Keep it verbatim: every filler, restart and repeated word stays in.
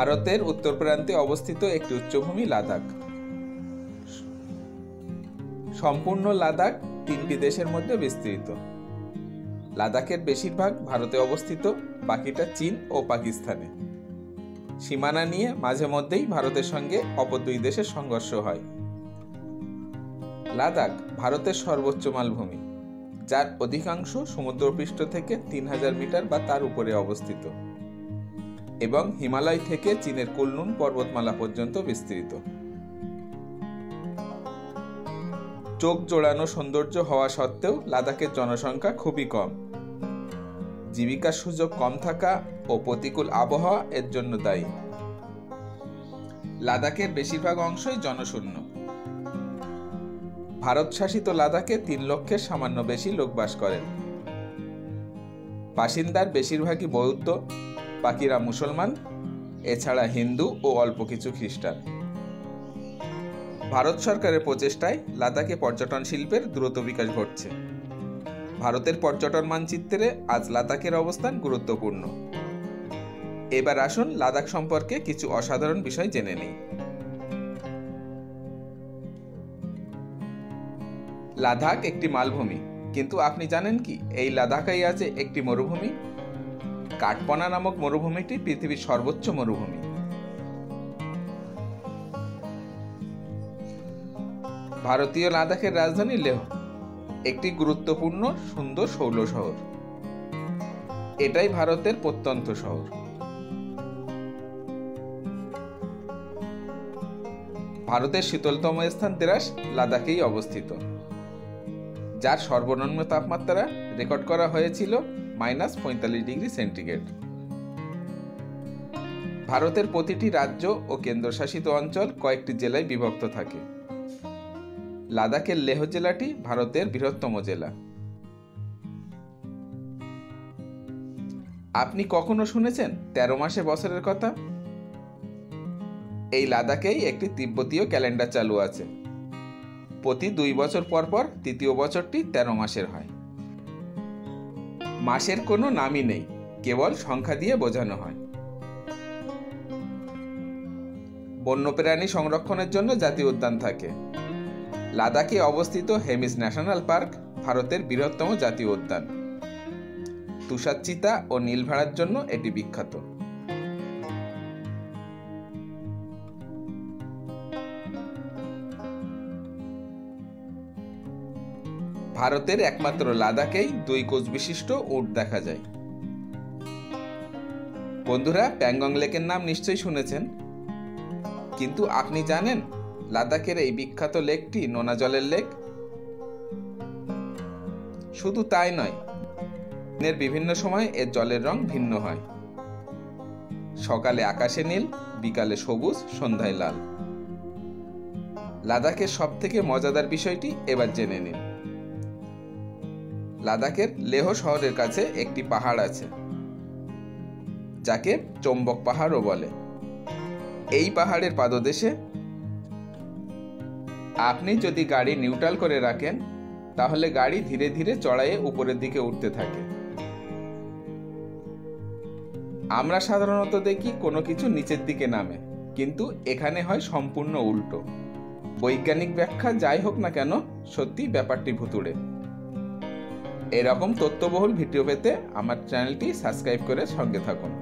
ভারতের উত্তর প্রান্তে অবস্থিত একটি উচ্চভূমি লাদাখ। সম্পূর্ণ লাদাখ তিনটি দেশের মধ্যে বিস্তৃত। লাদাখের বেশিরভাগ ভারতে অবস্থিত, বাকিটা চীন ও পাকিস্তানে। সীমানা নিয়ে মাঝে মধ্যেই ভারতের সঙ্গে অপর দুই দেশের সংঘর্ষ হয়। লাদাখ ভারতের সর্বোচ্চ মালভূমি, যার অধিকাংশ সমুদ্রপৃষ্ঠ থেকে তিন হাজার মিটার বা তার উপরে অবস্থিত এবং হিমালয় থেকে চীনের কুনলুন পর্বতমালা পর্যন্ত বিস্তৃত। চোখ জোড়ানো সৌন্দর্য হওয়া সত্ত্বেও লাদাখের জনসংখ্যা খুবই কম। জীবিকার সুযোগ কম থাকা ও প্রতিকূল আবহাওয়া এর জন্য দায়ী। লাদাখের বেশিরভাগ অংশই জনশূন্য। ভারত শাসিত লাদাখে তিন লক্ষের সামান্য বেশি লোক বাস করেন। বাসিন্দার বেশিরভাগই বৌদ্ধ, বাকিরা মুসলমান, এছাড়া হিন্দু ও অল্প কিছু খ্রিস্টান। ভারত সরকারের প্রচেষ্টায় লাদাখে পর্যটন শিল্পের দ্রুত বিকাশ ঘটছে। ভারতের পর্যটন মানচিত্রে আজ লাদাখের অবস্থান গুরুত্বপূর্ণ। এবার আসুন লাদাখ সম্পর্কে কিছু অসাধারণ বিষয় জেনে নিই। লাদাখ একটি মালভূমি, কিন্তু আপনি জানেন কি এই লাদাখেই আছে একটি মরুভূমি? কাঠপনা নামক মরুভূমিটি পৃথিবীর সর্বোচ্চ মরুভূমি। ভারতীয় লাদাখের রাজধানী লেহ, একটি গুরুত্বপূর্ণ সুন্দর সৌর শহর। এটাই ভারতের প্রত্যন্ত শহর। ভারতের শীতলতম স্থান দ্রাস লাদাখেই অবস্থিত, যার সর্বনিম্ন তাপমাত্রা রেকর্ড করা হয়েছিল মাইনাস পঁয়তাল্লিশ ডিগ্রি সেন্টিগ্রেড। ভারতের প্রতিটি রাজ্য ও কেন্দ্রশাসিত অঞ্চল কয়েকটি জেলায় বিভক্ত থাকে। লাদাখের লেহ জেলাটি ভারতের বৃহত্তম জেলা। আপনি কখনো শুনেছেন তেরো মাসে বছরের কথা? এই লাদাখেই একটি তিব্বতীয় ক্যালেন্ডার চালু আছে। প্রতি দুই বছর পর পর তৃতীয় বছরটি তেরো মাসের হয়। মাসের কোনো নামই নেই, কেবল সংখ্যা দিয়ে বোঝানো হয়। বন্যপ্রাণী সংরক্ষণের জন্য জাতীয় উদ্যান থাকে। লাদাখে অবস্থিত হেমিস ন্যাশনাল পার্ক ভারতের বৃহত্তম জাতীয় উদ্যান। তুষার চিতা ও নীলভেড়ার জন্য এটি বিখ্যাত। ভারতের একমাত্র লাদাখেই দুই কোচ বিশিষ্ট উট দেখা যায়। বন্ধুরা, প্যাংগং লেকের নাম নিশ্চয়ই শুনেছেন, কিন্তু আপনি জানেন লাদাখের এই বিখ্যাত লেকটি নোনা জলের লেক? শুধু তাই নয়, দিনের বিভিন্ন সময় এর জলের রং ভিন্ন হয়। সকালে আকাশে নীল, বিকালে সবুজ, সন্ধ্যায় লাল। লাদাখের সব থেকে মজাদার বিষয়টি এবার জেনে নিন। লাদাখের লেহ শহরের কাছে একটি পাহাড় আছে, যাকে চম্বক পাহাড়ও বলে। এই পাহাড়ের পাদদেশে আপনি যদি গাড়ি নিউট্রাল করে রাখেন, তাহলে গাড়ি ধীরে ধীরে চড়াইয়ে উপরের দিকে উঠতে থাকে। আমরা সাধারণত দেখি কোনো কিছু নিচের দিকে নামে, কিন্তু এখানে হয় সম্পূর্ণ উল্টো। বৈজ্ঞানিক ব্যাখ্যা যাই হোক না কেন, সত্যি ব্যাপারটি ভুতুড়ে। এরকম তথ্যবহুল ভিডিও পেতে আমার চ্যানেলটি সাবস্ক্রাইব করে সঙ্গে থাকুন।